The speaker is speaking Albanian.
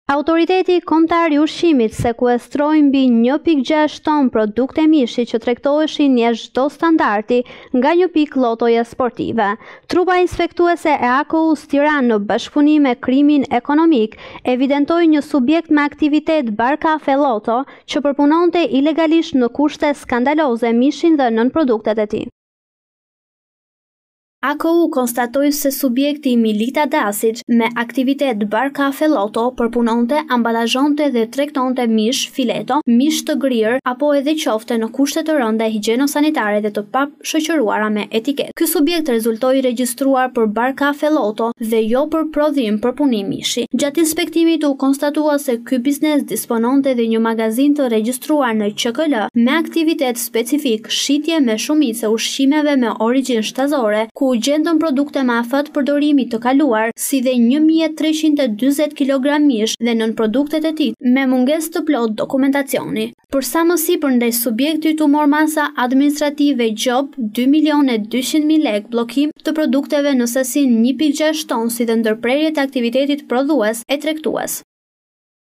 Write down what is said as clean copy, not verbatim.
Autoriteti Kombëtar i Ushqimit sekuestroi mbi 1,6 ton produkte mishi që tregtoheshin jashtë çdo standardi nga një pikë llotoje sportive. Trupa inspektuese e AKU-s Tiranë në bashkëpunim me Krimin Ekonomik evidentoi një subjekt me aktivitet bar kafe Loto që përpunonte ilegalisht në kushte skandaloze mishin dhe nënproduktet e tij. AKU konstatoi se subjekti Milita Dasic me aktivitet bar kafe Loto përpunonte, ambalazhonte dhe tregtonte mish fileto, mish të grirë apo edhe qofte në kushte të rënda higjieno-sanitare dhe të pashoqëruara me etiketë. Ky subjekt rezultoi regjistruar për bar kafe Loto dhe jo për prodhim përpunim mishi. Gjatë inspektimit u konstatua se ky biznes dispononte dhe një magazin të regjistruar në QKL me aktivitet specifik shitje me shumicë ushqimeve me origjinë shtazore, ku gjendën produkte me afat përdorimit të kaluar, si dhe 1340 kg mish dhe nën produktet e tij, me mungesë të plot dokumentacioni. Për sa më sipër ndaj subjektit u mor masa administrative gjop 2.200.000 lekë, bllokim të produkteve në sasinë 1,6 ton, si dhe ndërprerje të aktivitetit prodhues e tregtues.